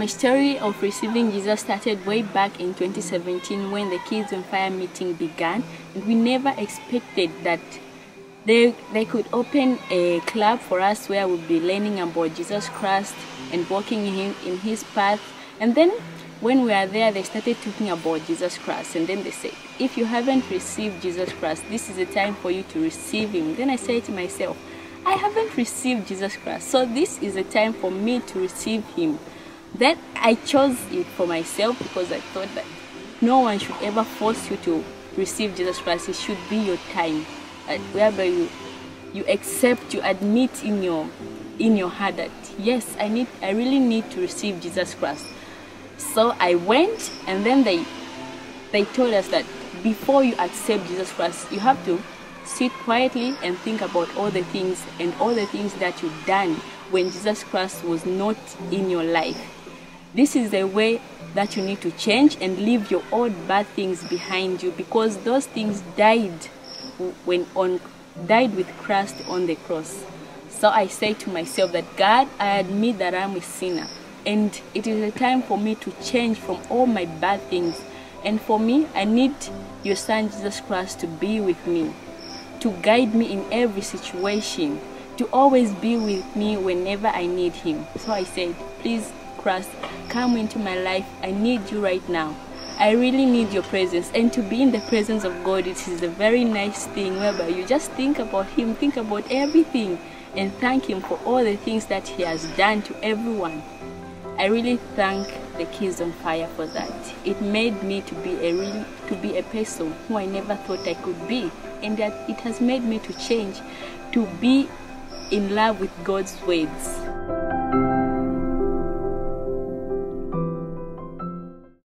my story of receiving Jesus started way back in 2017 when the Kids on Fire meeting began, and we never expected that they could open a club for us where we'll be learning about Jesus Christ and walking in his path. And then when we are there, they started talking about Jesus Christ, and then they said, if you haven't received Jesus Christ, this is the time for you to receive him. Then I said to myself, I haven't received Jesus Christ, so this is the time for me to receive him. Then I chose it for myself because I thought that no one should ever force you to receive Jesus Christ. It should be your time, whereby you accept, you admit in your heart that yes, I really need to receive Jesus Christ. So I went, and then they told us that before you accept Jesus Christ, you have to sit quietly and think about all the things that you've done when Jesus Christ was not in your life. This is the way that you need to change and leave your old bad things behind you, because those things died with Christ on the cross. So I say to myself that God, I admit that I'm a sinner, and it is a time for me to change from all my bad things. And for me, I need your Son Jesus Christ to be with me, to guide me in every situation, to always be with me whenever I need him. So I said, please Christ, come into my life. I need you right now. I really need your presence. And to be in the presence of God, it is a very nice thing whereby you just think about him, think about everything, and thank him for all the things that he has done to everyone. I really thank the Kids on Fire for that. It made me to be a person who I never thought I could be, and that it has made me to change, to be in love with God's words.